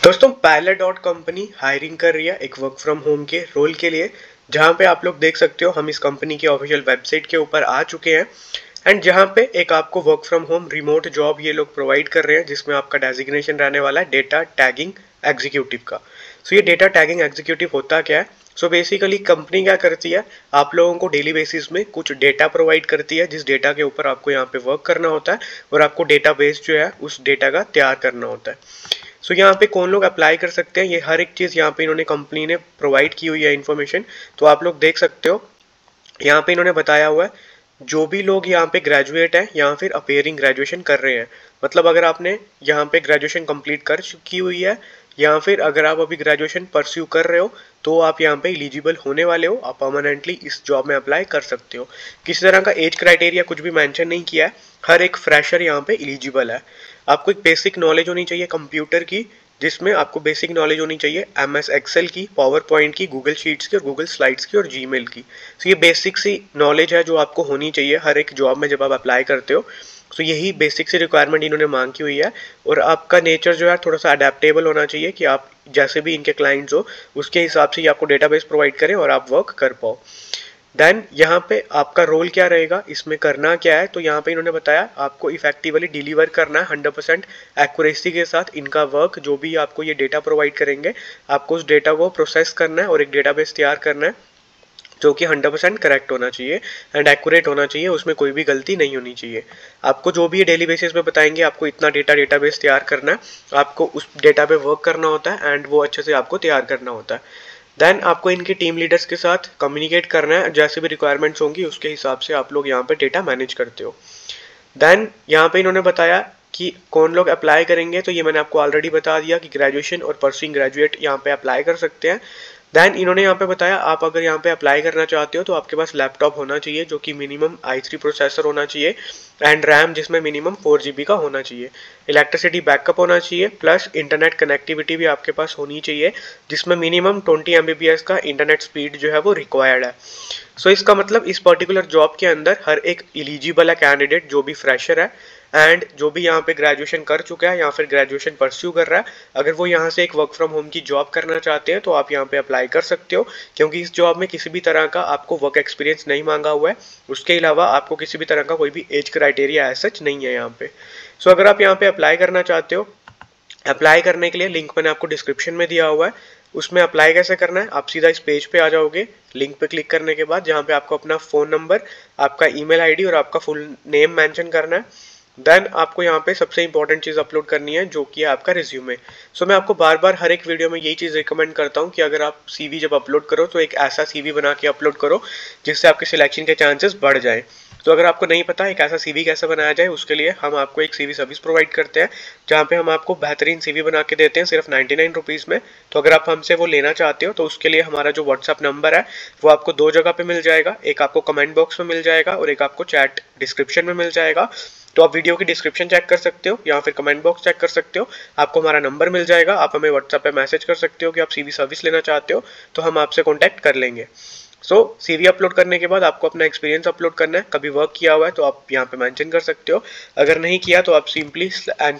दोस्तों pilot dot company hiring कर रही है एक वर्क फ्रॉम होम के रोल के लिए, जहां पे आप लोग देख सकते हो हम इस कंपनी की ऑफिशियल वेबसाइट के ऊपर आ चुके हैं। एंड जहां पे एक आपको work from home remote job ये लोग प्रोवाइड कर रहे हैं, जिसमें आपका डेजिग्नेशन रहने वाला है डेटा टैगिंग एग्जीक्यूटिव का। सो ये डेटा टैगिंग एग्जीक्यूटिव होता क्या है? सो बेसिकली कंपनी क्या करती है, आप लोगों को डेली बेसिस में कुछ डेटा प्रोवाइड करती है, जिस डेटा के ऊपर आपको यहाँ पे वर्क करना होता है और आपको डेटा बेस जो है उस डेटा का तैयार करना होता है। सो यहाँ पे कौन लोग अप्लाई कर सकते हैं, ये हर एक चीज़ यहाँ पे इन्होंने कंपनी ने प्रोवाइड की हुई है इन्फॉर्मेशन। तो आप लोग देख सकते हो यहाँ पे इन्होंने बताया हुआ है जो भी लोग यहाँ पे ग्रेजुएट हैं या फिर अपेयरिंग ग्रेजुएशन कर रहे हैं। मतलब अगर आपने यहाँ पे ग्रेजुएशन कंप्लीट कर चुकी हुई है या फिर अगर आप अभी ग्रेजुएशन परस्यू कर रहे हो तो आप यहाँ पे एलिजिबल होने वाले हो, आप परमानेंटली इस जॉब में अप्लाई कर सकते हो। किसी तरह का एज क्राइटेरिया कुछ भी मेंशन नहीं किया है, हर एक फ्रेशर यहाँ पे एलिजिबल है। आपको एक बेसिक नॉलेज होनी चाहिए कंप्यूटर की, जिसमें आपको बेसिक नॉलेज होनी चाहिए MS एक्सेल की, पावर पॉइंट की, गूगल शीट्स की और गूगल स्लाइड्स की और जीमेल की। तो ये बेसिक सी नॉलेज है जो आपको होनी चाहिए हर एक जॉब में जब आप अप्लाई करते हो। तो यही बेसिक सी रिक्वायरमेंट इन्होंने मांग की हुई है। और आपका नेचर जो है थोड़ा सा अडेप्टेबल होना चाहिए कि आप जैसे भी इनके क्लाइंट्स हो उसके हिसाब से आपको डेटाबेस प्रोवाइड करें और आप वर्क कर पाओ। देन यहाँ पे आपका रोल क्या रहेगा, इसमें करना क्या है, तो यहाँ पे इन्होंने बताया आपको इफेक्टिवली डिलीवर करना है 100% एक्यूरेसी के साथ इनका वर्क। जो भी आपको ये डेटा प्रोवाइड करेंगे आपको उस डेटा को प्रोसेस करना है और एक डेटाबेस तैयार करना है जो कि 100% करेक्ट होना चाहिए एंड एक्यूरेट होना चाहिए, उसमें कोई भी गलती नहीं होनी चाहिए। आपको जो भी ये डेली बेसिस पे बताएंगे आपको इतना डेटाबेस तैयार करना है, आपको उस डेटा पे वर्क करना होता है एंड वो अच्छे से आपको तैयार करना होता है। देन आपको इनके टीम लीडर्स के साथ कम्युनिकेट करना है, जैसे भी रिक्वायरमेंट्स होंगी उसके हिसाब से आप लोग यहाँ पे डेटा मैनेज करते हो। देन यहाँ पे इन्होंने बताया कि कौन लोग अप्लाई करेंगे, तो ये मैंने आपको ऑलरेडी बता दिया कि ग्रेजुएशन और परस्यूइंग ग्रेजुएट यहाँ पे अप्लाई कर सकते हैं। देन इन्होंने यहाँ पे बताया आप अगर यहाँ पे अप्लाई करना चाहते हो तो आपके पास लैपटॉप होना चाहिए जो कि मिनिमम i3 प्रोसेसर होना चाहिए एंड रैम जिसमें मिनिमम 4 GB का होना चाहिए। इलेक्ट्रिसिटी बैकअप होना चाहिए प्लस इंटरनेट कनेक्टिविटी भी आपके पास होनी चाहिए, जिसमें मिनिमम 20 MBPS का इंटरनेट स्पीड जो है वो रिक्वायर्ड है। सो इसका मतलब इस पर्टिकुलर जॉब के अंदर हर एक एलिजिबल है कैंडिडेट जो भी फ्रेशर है एंड जो भी यहाँ पे ग्रेजुएशन कर चुका है या फिर ग्रेजुएशन परस्यू कर रहा है। अगर वो यहाँ से एक वर्क फ्रॉम होम की जॉब करना चाहते हैं तो आप यहाँ पे अप्लाई कर सकते हो, क्योंकि इस जॉब में किसी भी तरह का आपको वर्क एक्सपीरियंस नहीं मांगा हुआ है। उसके अलावा आपको किसी भी तरह का कोई भी एज क्राइटेरिया एज सच नहीं है यहाँ पे। सो अगर आप यहाँ पे अप्लाई करना चाहते हो, अप्लाई करने के लिए लिंक मैंने आपको डिस्क्रिप्शन में दिया हुआ है। उसमें अप्लाई कैसे करना है, आप सीधा इस पेज पे आ जाओगे लिंक पे क्लिक करने के बाद, जहाँ पे आपको अपना फ़ोन नंबर, आपका ईमेल आईडी और आपका फुल नेम मेंशन करना है। देन आपको यहाँ पे सबसे इंपॉर्टेंट चीज़ अपलोड करनी है जो कि है आपका रिज्यूमे। सो मैं आपको बार बार हर एक वीडियो में यही चीज़ रिकमेंड करता हूँ कि अगर आप CV जब अपलोड करो तो एक ऐसा CV बना के अपलोड करो जिससे आपके सिलेक्शन के चांसेस बढ़ जाए। तो अगर आपको नहीं पता एक ऐसा CV कैसे बनाया जाए, उसके लिए हम आपको एक CV सर्विस प्रोवाइड करते हैं, जहाँ पे हम आपको बेहतरीन CV बना के देते हैं सिर्फ 99 रुपीज़ में। तो अगर आप हमसे वो लेना चाहते हो तो उसके लिए हमारा जो व्हाट्सअप नंबर है वो आपको दो जगह पे मिल जाएगा, एक आपको कमेंट बॉक्स में मिल जाएगा और एक आपको चैट डिस्क्रिप्शन में मिल जाएगा। तो आप वीडियो की डिस्क्रिप्शन चेक कर सकते हो या फिर कमेंट बॉक्स चेक कर सकते हो, आपको हमारा नंबर मिल जाएगा। आप हमें व्हाट्सएप पे मैसेज कर सकते हो कि आप CV सर्विस लेना चाहते हो, तो हम आपसे कॉन्टैक्ट कर लेंगे। सो CV अपलोड करने के बाद आपको अपना एक्सपीरियंस अपलोड करना है, कभी वर्क किया हुआ है तो आप यहाँ पे मेंशन कर सकते हो, अगर नहीं किया तो आप सिंपली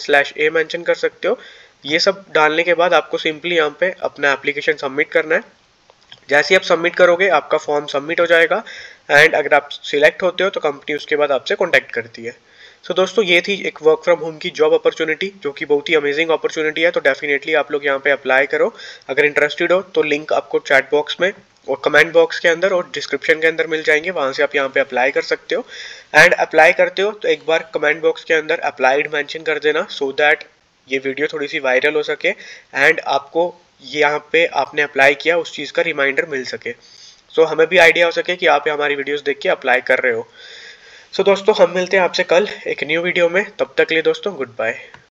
/A मेंशन कर सकते हो। ये सब डालने के बाद आपको सिंपली यहाँ पे अपना एप्लीकेशन सबमिट करना है। जैसे ही आप सबमिट करोगे आपका फॉर्म सबमिट हो जाएगा एंड अगर आप सिलेक्ट होते हो तो कंपनी उसके बाद आपसे कॉन्टैक्ट करती है। सो दोस्तों ये थी एक वर्क फ्रॉम होम की जॉब अपॉर्चुनिटी जो कि बहुत ही अमेजिंग अपॉर्चुनिटी है। तो डेफिनेटली आप लोग यहाँ पे अप्लाई करो। अगर इंटरेस्टेड हो तो लिंक आपको चैट बॉक्स में और कमेंट बॉक्स के अंदर और डिस्क्रिप्शन के अंदर मिल जाएंगे, वहाँ से आप यहाँ पे अप्लाई कर सकते हो। एंड अप्लाई करते हो तो एक बार कमेंट बॉक्स के अंदर अप्लाइड मेंशन कर देना, सो दैट ये वीडियो थोड़ी सी वायरल हो सके एंड आपको यहाँ पे आपने अप्लाई किया उस चीज़ का रिमाइंडर मिल सके। सो हमें भी आइडिया हो सके कि आप हमारी वीडियोस देख के अप्लाई कर रहे हो। सो दोस्तों हम मिलते हैं आपसे कल एक न्यू वीडियो में, तब तक के लिए दोस्तों गुड बाय।